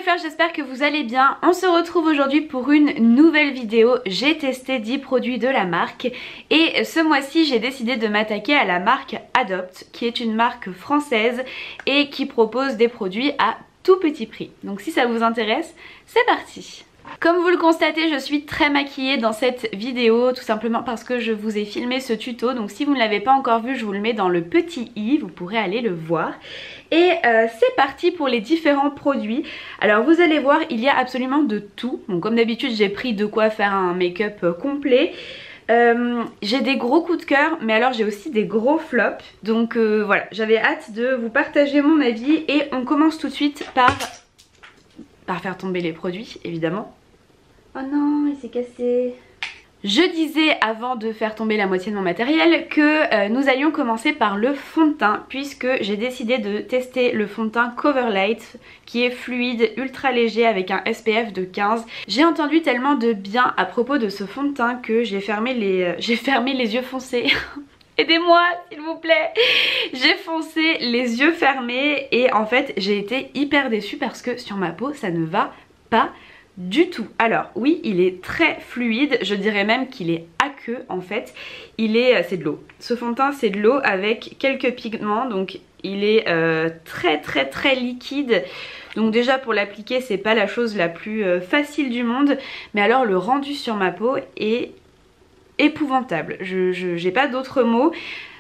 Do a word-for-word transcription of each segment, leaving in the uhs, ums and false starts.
fleurs, j'espère que vous allez bien. On se retrouve aujourd'hui pour une nouvelle vidéo. J'ai testé dix produits de la marque et ce mois-ci j'ai décidé de m'attaquer à la marque Adopt, qui est une marque française et qui propose des produits à tout petit prix. Donc si ça vous intéresse, c'est parti. Comme vous le constatez, je suis très maquillée dans cette vidéo, tout simplement parce que je vous ai filmé ce tuto. Donc si vous ne l'avez pas encore vu, je vous le mets dans le petit i, vous pourrez aller le voir. Et euh, c'est parti pour les différents produits. Alors vous allez voir, il y a absolument de tout. Bon, comme d'habitude, j'ai pris de quoi faire un make-up complet. Euh, j'ai des gros coups de cœur, mais alors j'ai aussi des gros flops. Donc euh, voilà, j'avais hâte de vous partager mon avis. Et on commence tout de suite par, par faire tomber les produits, évidemment. Oh non, il s'est cassé. Je disais avant de faire tomber la moitié de mon matériel que euh, nous allions commencer par le fond de teint, puisque j'ai décidé de tester le fond de teint Coverlight qui est fluide, ultra léger avec un S P F de quinze. J'ai entendu tellement de bien à propos de ce fond de teint que j'ai fermé les, euh, j'ai fermé les yeux foncés. Aidez-moi s'il vous plaît. J'ai foncé les yeux fermés et en fait j'ai été hyper déçue parce que sur ma peau ça ne va pas du tout. Alors oui, il est très fluide, je dirais même qu'il est aqueux en fait. Il est, c'est de l'eau. Ce fond de teint c'est de l'eau avec quelques pigments, donc il est euh, très très très liquide. Donc déjà pour l'appliquer c'est pas la chose la plus euh, facile du monde, mais alors le rendu sur ma peau est épouvantable. Je, je j'ai pas d'autres mots.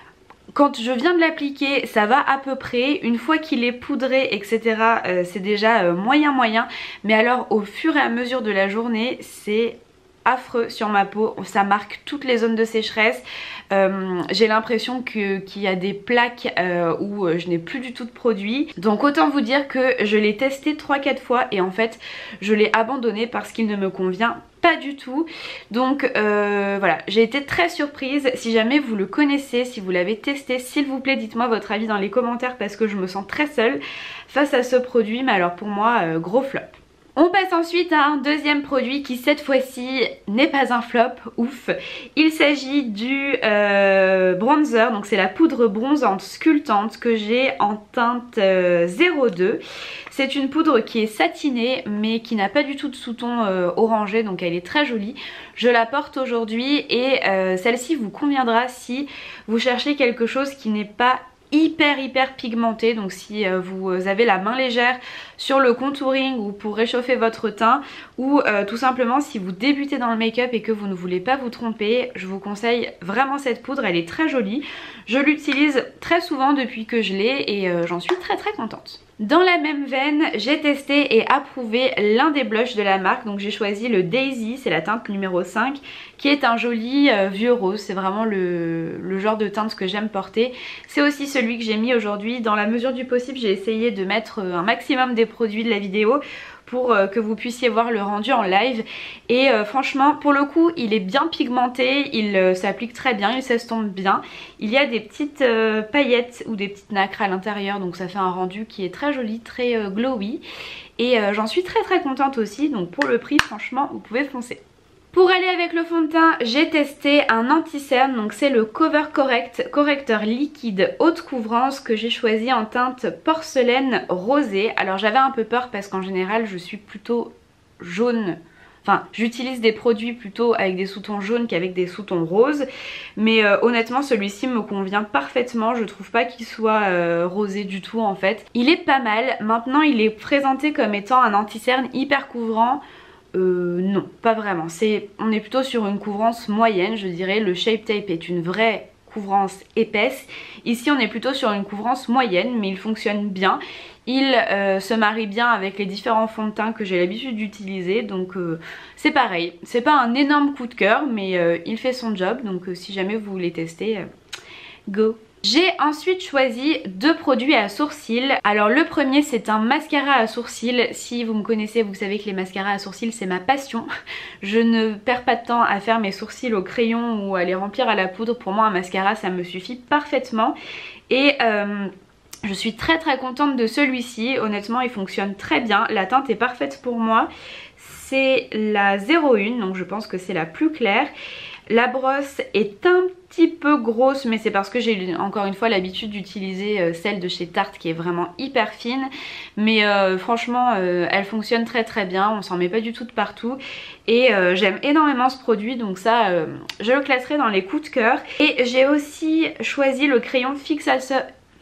Quand je viens de l'appliquer, ça va à peu près. Une fois qu'il est poudré, et cetera, euh, c'est déjà euh, moyen moyen. Mais alors au fur et à mesure de la journée, c'est affreux sur ma peau. Ça marque toutes les zones de sécheresse. Euh, j'ai l'impression que qu'il y a des plaques euh, où je n'ai plus du tout de produit. Donc autant vous dire que je l'ai testé trois quatre fois et en fait je l'ai abandonné parce qu'il ne me convient pas du tout. Donc euh, voilà, j'ai été très surprise. Si jamais vous le connaissez, si vous l'avez testé, s'il vous plaît dites-moi votre avis dans les commentaires parce que je me sens très seule face à ce produit. Mais alors pour moi, euh, gros flop. On passe ensuite à un deuxième produit qui cette fois-ci n'est pas un flop, ouf. Il s'agit du euh, bronzer, donc c'est la poudre bronzante sculptante que j'ai en teinte euh, zéro deux. C'est une poudre qui est satinée mais qui n'a pas du tout de sous-ton euh, orangé, donc elle est très jolie. Je la porte aujourd'hui et euh, celle-ci vous conviendra si vous cherchez quelque chose qui n'est pas hyper hyper pigmenté. Donc si euh, vous avez la main légère sur le contouring ou pour réchauffer votre teint, ou euh, tout simplement si vous débutez dans le make-up et que vous ne voulez pas vous tromper, je vous conseille vraiment cette poudre, elle est très jolie. Je l'utilise très souvent depuis que je l'ai et euh, j'en suis très très contente. Dans la même veine, j'ai testé et approuvé l'un des blushs de la marque. Donc j'ai choisi le Daisy, c'est la teinte numéro cinq, qui est un joli euh, vieux rose. C'est vraiment le, le genre de teinte que j'aime porter. C'est aussi celui que j'ai mis aujourd'hui. Dans la mesure du possible, j'ai essayé de mettre un maximum des produits de la vidéo pour euh, que vous puissiez voir le rendu en live. Et euh, franchement, pour le coup, il est bien pigmenté, il euh, s'applique très bien, il s'estompe bien. Il y a des petites euh, paillettes ou des petites nacres à l'intérieur, donc ça fait un rendu qui est très joli, très euh, glowy. Et euh, j'en suis très très contente aussi, donc pour le prix, franchement, vous pouvez foncer. Pour aller avec le fond de teint, j'ai testé un anti-cerne, donc c'est le Cover Correct correcteur liquide haute couvrance que j'ai choisi en teinte porcelaine rosée. Alors j'avais un peu peur parce qu'en général je suis plutôt jaune, enfin j'utilise des produits plutôt avec des sous-tons jaunes qu'avec des sous-tons roses. Mais euh, honnêtement celui-ci me convient parfaitement, je trouve pas qu'il soit euh, rosé du tout en fait. Il est pas mal, maintenant il est présenté comme étant un anti-cerne hyper couvrant. Euh, non, pas vraiment. C'est, on est plutôt sur une couvrance moyenne, je dirais. Le Shape Tape est une vraie couvrance épaisse. Ici, on est plutôt sur une couvrance moyenne, mais il fonctionne bien. Il euh, se marie bien avec les différents fonds de teint que j'ai l'habitude d'utiliser. Donc, euh, c'est pareil. C'est pas un énorme coup de cœur, mais euh, il fait son job. Donc, euh, si jamais vous voulez tester, euh, go! J'ai ensuite choisi deux produits à sourcils. Alors le premier c'est un mascara à sourcils. Si vous me connaissez vous savez que les mascaras à sourcils c'est ma passion. Je ne perds pas de temps à faire mes sourcils au crayon ou à les remplir à la poudre. Pour moi un mascara ça me suffit parfaitement. Et euh, je suis très très contente de celui-ci. Honnêtement il fonctionne très bien. La teinte est parfaite pour moi. C'est la zéro un, donc je pense que c'est la plus claire. La brosse est un petit peu grosse, mais c'est parce que j'ai encore une fois l'habitude d'utiliser euh, celle de chez Tarte qui est vraiment hyper fine, mais euh, franchement euh, elle fonctionne très très bien, on s'en met pas du tout de partout et euh, j'aime énormément ce produit, donc ça euh, je le classerai dans les coups de cœur. Et j'ai aussi choisi le crayon fixateur.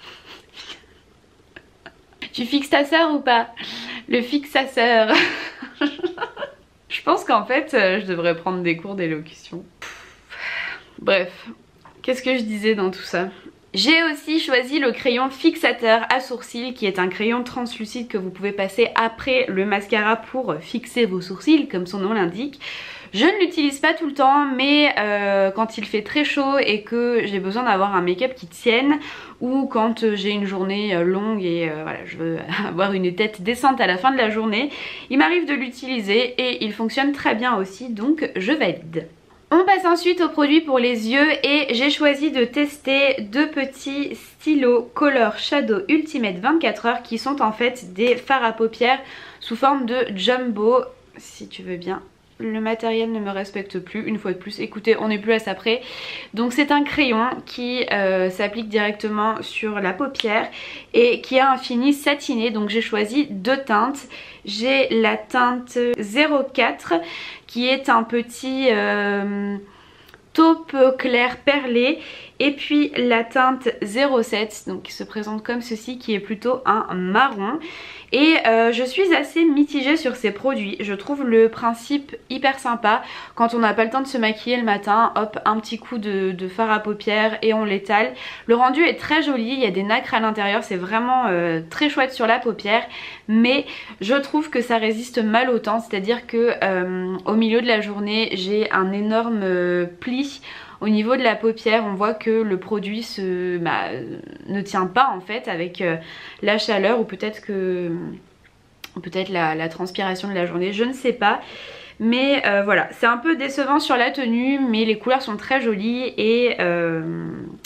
Tu fixes ta sœur ou pas? Le fixateur. Je pense qu'en fait euh, je devrais prendre des cours d'élocution. Bref, qu'est-ce que je disais dans tout ça? J'ai aussi choisi le crayon fixateur à sourcils qui est un crayon translucide que vous pouvez passer après le mascara pour fixer vos sourcils comme son nom l'indique. Je ne l'utilise pas tout le temps, mais euh, quand il fait très chaud et que j'ai besoin d'avoir un make-up qui tienne, ou quand j'ai une journée longue et euh, voilà, je veux avoir une tête décente à la fin de la journée, il m'arrive de l'utiliser et il fonctionne très bien aussi, donc je valide. On passe ensuite aux produits pour les yeux et j'ai choisi de tester deux petits stylos Color Shadow Ultimate vingt-quatre heures qui sont en fait des fards à paupières sous forme de jumbo, si tu veux bien. Le matériel ne me respecte plus, une fois de plus, écoutez, on n'est plus à ça près. Donc c'est un crayon qui euh, s'applique directement sur la paupière et qui a un fini satiné, donc j'ai choisi deux teintes. J'ai la teinte zéro quatre qui est un petit euh, taupe clair perlé, et puis la teinte zéro sept donc qui se présente comme ceci, qui est plutôt un marron. Et euh, je suis assez mitigée sur ces produits, je trouve le principe hyper sympa. Quand on n'a pas le temps de se maquiller le matin, hop, un petit coup de, de fard à paupières et on l'étale. Le rendu est très joli, il y a des nacres à l'intérieur, c'est vraiment euh, très chouette sur la paupière, mais je trouve que ça résiste mal au temps, c'est à dire que euh, au milieu de la journée j'ai un énorme euh, pli au niveau de la paupière. On voit que le produit se, bah, ne tient pas en fait avec euh, la chaleur, ou peut-être que peut-être la, la transpiration de la journée, je ne sais pas. Mais euh, voilà, c'est un peu décevant sur la tenue, mais les couleurs sont très jolies et, euh,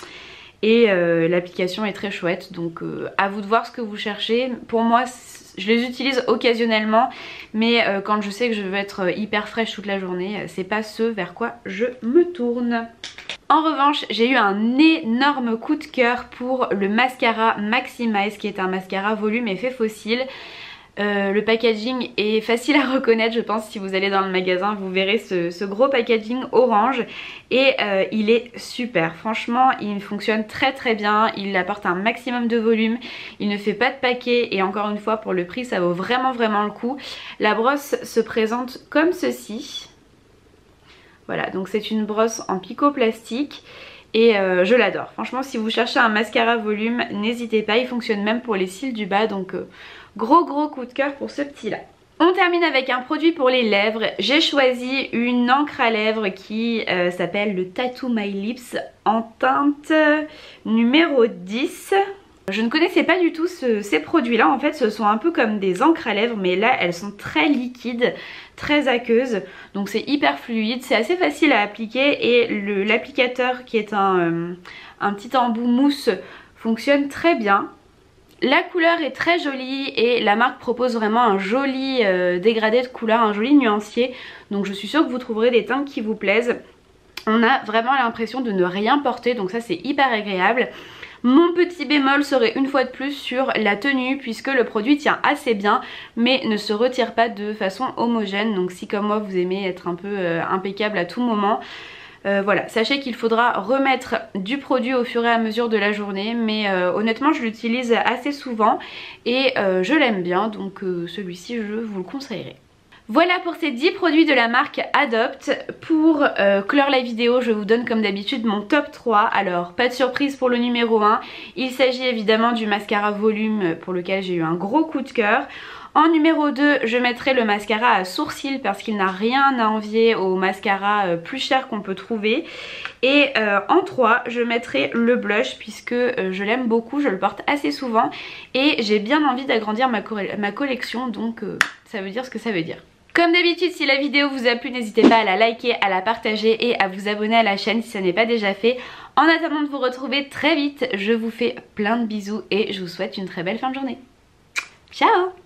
et euh, l'application est très chouette. Donc euh, à vous de voir ce que vous cherchez. Pour moi, je les utilise occasionnellement, mais euh, quand je sais que je veux être hyper fraîche toute la journée, c'est pas ce vers quoi je me tourne. En revanche, j'ai eu un énorme coup de cœur pour le mascara Maximize, qui est un mascara volume effet fossile. Euh, le packaging est facile à reconnaître, je pense. Si vous allez dans le magasin, vous verrez ce, ce gros packaging orange et euh, il est super. Franchement, il fonctionne très très bien, il apporte un maximum de volume, il ne fait pas de paquet et encore une fois, pour le prix, ça vaut vraiment vraiment le coup. La brosse se présente comme ceci. Voilà, donc c'est une brosse en picot plastique. Et euh, je l'adore. Franchement, si vous cherchez un mascara volume, n'hésitez pas, il fonctionne même pour les cils du bas, donc euh, gros gros coup de cœur pour ce petit là. On termine avec un produit pour les lèvres. J'ai choisi une encre à lèvres qui euh, s'appelle le Tattoo My Lips en teinte numéro dix. Je ne connaissais pas du tout ce, ces produits là, en fait ce sont un peu comme des encres à lèvres, mais là elles sont très liquides, très aqueuses, donc c'est hyper fluide, c'est assez facile à appliquer et l'applicateur qui est un, euh, un petit embout mousse fonctionne très bien. La couleur est très jolie et la marque propose vraiment un joli euh, dégradé de couleur, un joli nuancier, donc je suis sûre que vous trouverez des teintes qui vous plaisent. On a vraiment l'impression de ne rien porter, donc ça c'est hyper agréable. Mon petit bémol serait une fois de plus sur la tenue, puisque le produit tient assez bien mais ne se retire pas de façon homogène, donc si comme moi vous aimez être un peu euh, impeccable à tout moment, Euh, voilà, sachez qu'il faudra remettre du produit au fur et à mesure de la journée, mais euh, honnêtement je l'utilise assez souvent et euh, je l'aime bien, donc euh, celui-ci je vous le conseillerais. Voilà pour ces dix produits de la marque Adopt. Pour euh, clore la vidéo, je vous donne comme d'habitude mon top trois. Alors pas de surprise pour le numéro un, il s'agit évidemment du mascara volume pour lequel j'ai eu un gros coup de cœur. En numéro deux, je mettrai le mascara à sourcils parce qu'il n'a rien à envier au mascara plus cher qu'on peut trouver. Et euh, en trois, je mettrai le blush puisque euh, je l'aime beaucoup, je le porte assez souvent et j'ai bien envie d'agrandir ma, ma collection, donc euh, ça veut dire ce que ça veut dire. Comme d'habitude, si la vidéo vous a plu, n'hésitez pas à la liker, à la partager et à vous abonner à la chaîne si ce n'est pas déjà fait. En attendant de vous retrouver très vite, je vous fais plein de bisous et je vous souhaite une très belle fin de journée. Ciao!